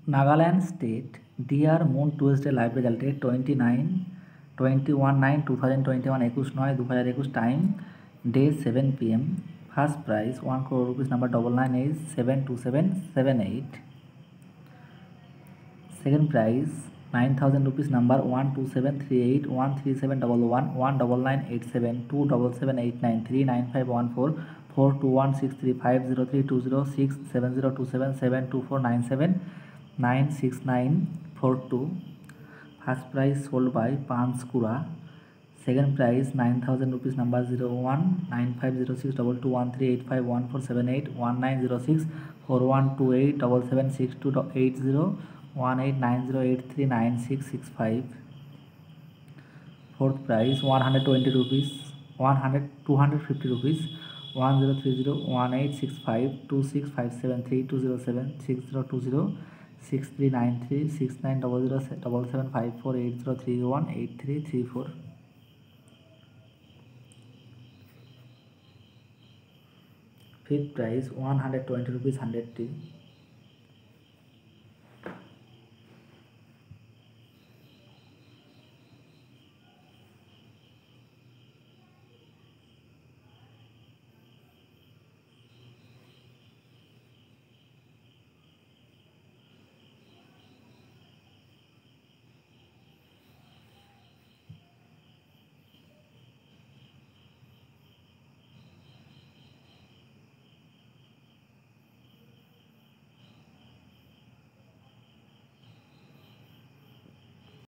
Nagaland state dear moon Tuesday live রেজাল্টে 21/9/2021 21/9/2021 time day 7 PM। First prize 1 crore rupees number 99872778। Second prize 9,000 rupees number 12738137111 19987279395142163502702777249796942। First prize sold by Panskura. Second prize 9,000 rupees number 0195062213851478 19064128776280 1890839665। Fourth prize 120 rupees 250 rupees 103018652657320763936900775480318334। Fifth prize 120 rupees 100 tea